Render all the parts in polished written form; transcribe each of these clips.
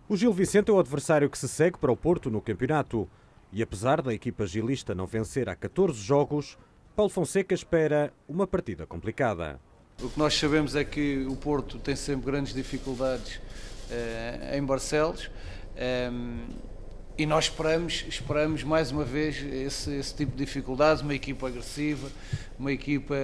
O Gil Vicente é o adversário que se segue para o Porto no campeonato. E apesar da equipa gilista não vencer há 14 jogos, Paulo Fonseca espera uma partida complicada. O que nós sabemos é que o Porto tem sempre grandes dificuldades em Barcelos e nós esperamos mais uma vez esse tipo de dificuldades, uma equipa agressiva, uma equipa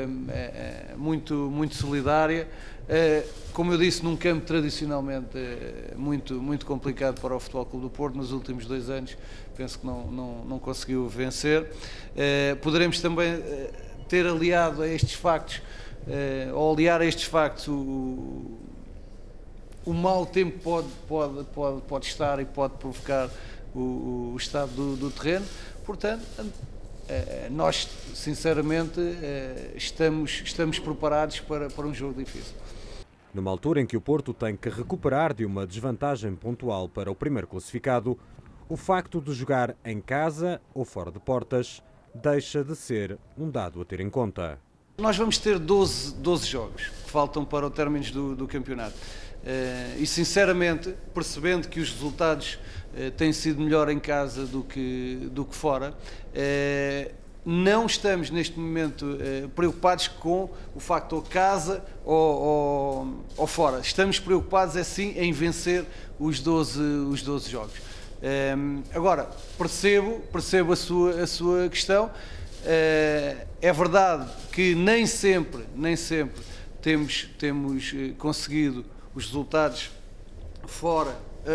muito solidária, como eu disse, num campo tradicionalmente muito complicado para o Futebol Clube do Porto. Nos últimos 2 anos penso que não conseguiu vencer. Poderemos também ter aliado a estes factos, ao aliar a estes factos, o mau tempo pode estar e pode provocar o estado do terreno. Portanto, nós sinceramente estamos preparados para um jogo difícil. Numa altura em que o Porto tem que recuperar de uma desvantagem pontual para o primeiro classificado, o facto de jogar em casa ou fora de portas deixa de ser um dado a ter em conta. Nós vamos ter 12 jogos que faltam para o término do campeonato e sinceramente, percebendo que os resultados têm sido melhor em casa do que fora, não estamos neste momento preocupados com o factor casa ou fora. Estamos preocupados sim em vencer os 12 jogos. Agora, percebo a sua questão. É verdade que nem sempre temos conseguido os resultados fora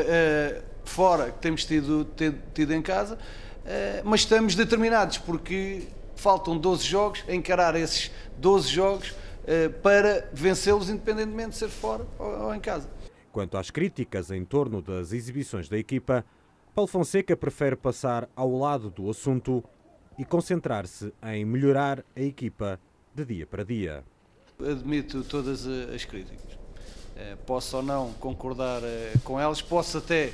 que temos tido em casa, mas estamos determinados, porque faltam 12 jogos, a encarar esses 12 jogos para vencê-los, independentemente de ser fora ou em casa. Quanto às críticas em torno das exibições da equipa, Paulo Fonseca prefere passar ao lado do assunto e concentrar-se em melhorar a equipa de dia para dia. Admito todas as críticas. Posso ou não concordar com elas, posso até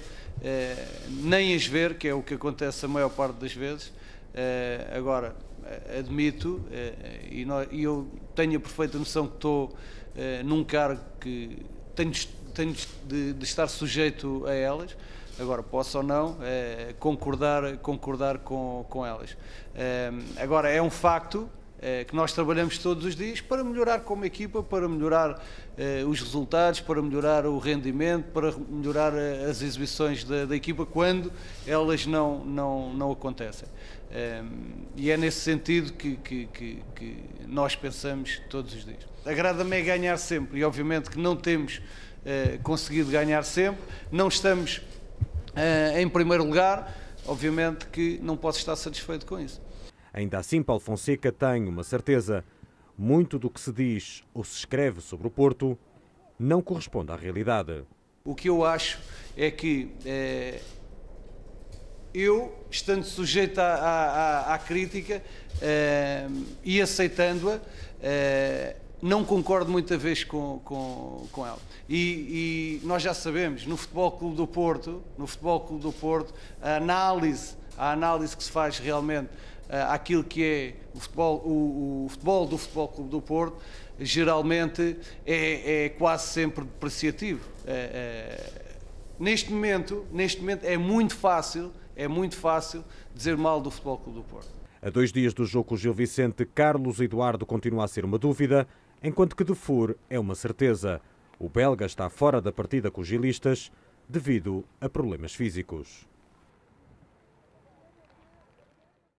nem as ver, que é o que acontece a maior parte das vezes. Agora, admito, e eu tenho a perfeita noção que estou num cargo que tenho de estar sujeito a elas. Agora, posso ou não concordar com elas. Agora, é um facto que nós trabalhamos todos os dias para melhorar como equipa, para melhorar os resultados, para melhorar o rendimento, para melhorar as exibições da equipa quando elas não acontecem. E é nesse sentido que nós pensamos todos os dias. Agrada-me é ganhar sempre e obviamente que não temos conseguido ganhar sempre, não estamos em primeiro lugar, obviamente que não posso estar satisfeito com isso. Ainda assim, Paulo Fonseca tem uma certeza: muito do que se diz ou se escreve sobre o Porto não corresponde à realidade. O que eu acho é que eu, estando sujeito à crítica e aceitando-a, não concordo muita vez com ela. E nós já sabemos, no Futebol Clube do Porto, a análise que se faz realmente àquilo que é o futebol do Futebol Clube do Porto, geralmente é quase sempre depreciativo. Neste momento é muito fácil dizer mal do Futebol Clube do Porto. A 2 dias do jogo com o Gil Vicente, Carlos Eduardo continua a ser uma dúvida, enquanto que Dufour é uma certeza. O belga está fora da partida com os gilistas devido a problemas físicos.